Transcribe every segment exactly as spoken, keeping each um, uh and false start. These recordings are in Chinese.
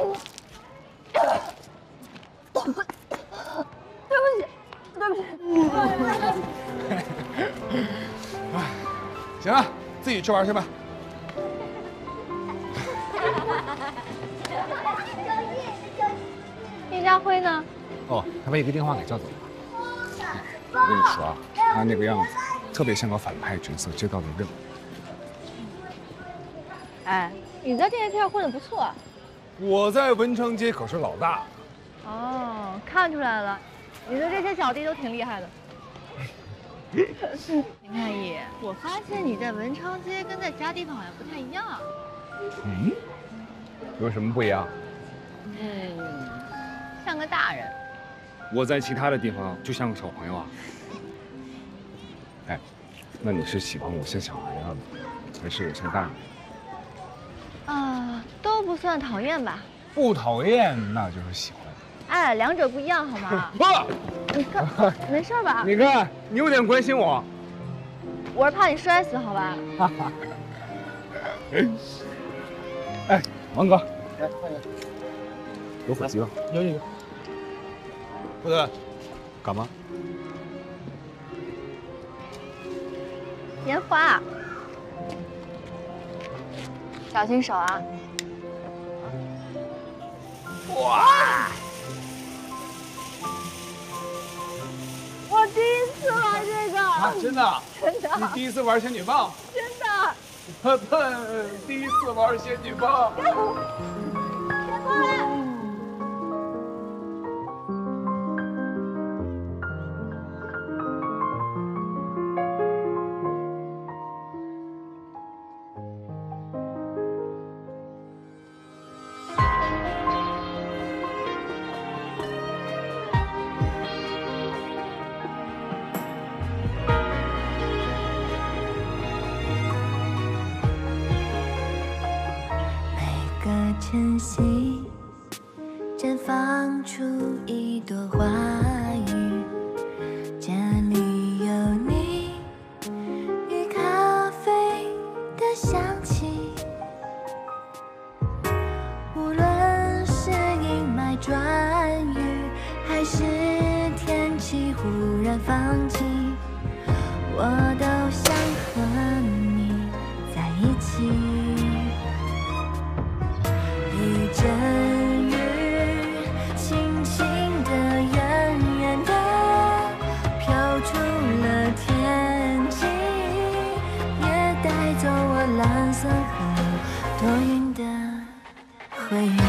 对不起，对不起。 行了，自己去玩去吧。 叶家辉呢？ 哦，他被一个电话给叫走了。我跟你说啊，他那个样子，特别像个反派角色接到的任务。 哎，你在这些片混得不错啊。 我在文昌街可是老大。 哦，看出来了，你的这些小弟都挺厉害的。林太医，我发现你在文昌街跟在其他地方好像不太一样。 嗯？有什么不一样？ 嗯，像个大人。 我在其他的地方就像个小朋友啊。哎，那你是喜欢我像小孩样的，还是我像大人？ 啊，都不算讨厌吧。 不讨厌，那就是喜欢。 哎，两者不一样，好吗？ 不， 你看，没事吧？ 你看，你有点关心我。 我是怕你摔死，好吧？ 哈哈。哎，王哥，来欢迎。有火鸡吗？有有有。不对，干嘛？ 棉花，小心手啊！哇！我第一次玩这个啊，真的？ 真的。 你第一次玩仙女棒？ 真的。 笨笨，第一次玩仙女棒。 别过来！ 晨曦绽放出一朵花语，家里有你与咖啡的香气，无论是阴霾转雨，还是天气忽然放晴，我都想和你在一起。一阵雨，轻轻的、远远的飘出了天际，也带走我蓝色和多云的回忆。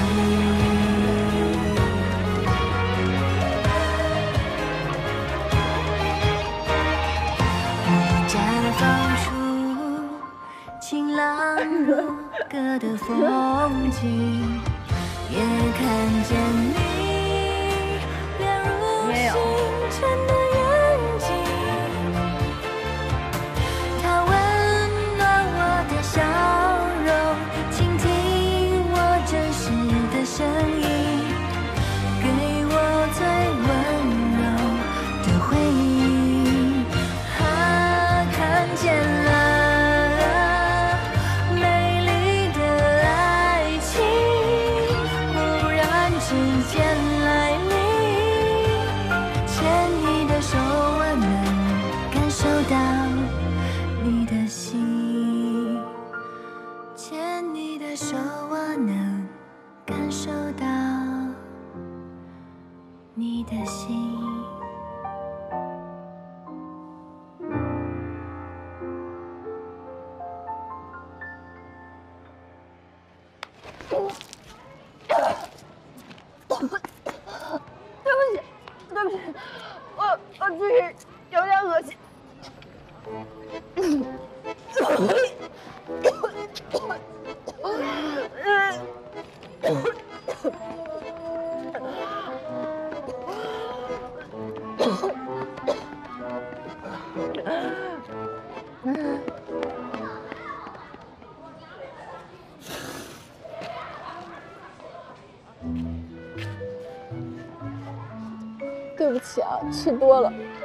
我绽放出晴朗如歌的风景，也看见你亮如星辰的眼睛，它温暖我的笑容，倾听我真实的声音，给我最温柔的回应。啊，看见了你的心。 对不起，对不起，我我自己有点恶心。对不起啊，吃多了。